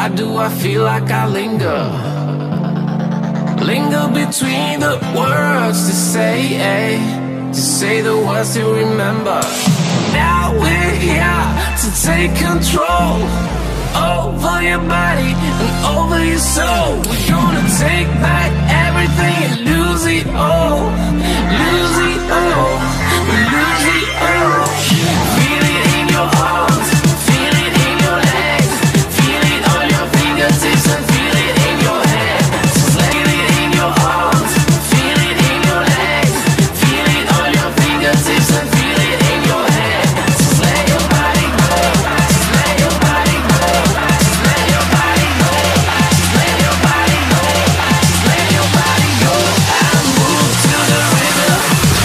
Why do I feel like I linger? Linger between the words to say the words to remember. Now we're here to take control over your body and over your soul. We're gonna take back everything and lose it all. Lose it all. Lose it all. Feel it in your arms, feel it in your legs, feel it on your fingertips and feel it in your head. Just feel it in your arms, feel it in your legs, feel it on your fingertips and feel it in your head. Just let your body go, just let your body go, just let your body go, just let your body go, just let your body go and move to the rhythm.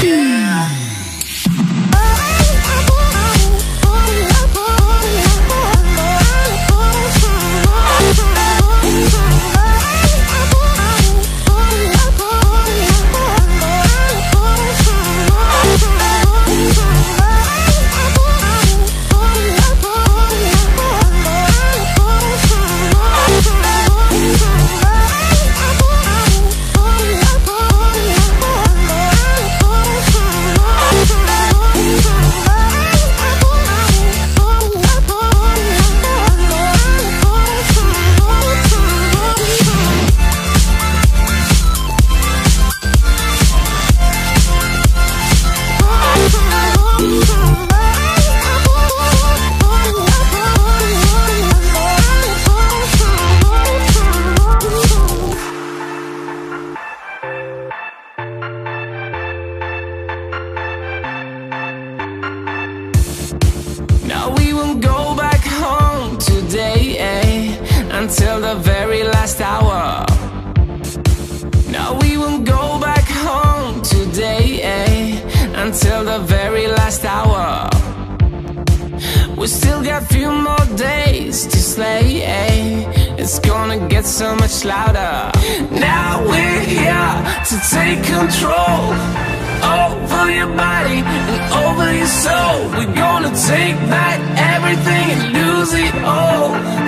Now we won't go back home today, until the very last hour. Now we won't go back home today, until the very last hour. We still got a few more days to slay, it's gonna get so much louder. Now we're here to take control over your body and over your soul. We're gonna take back everything and lose it all.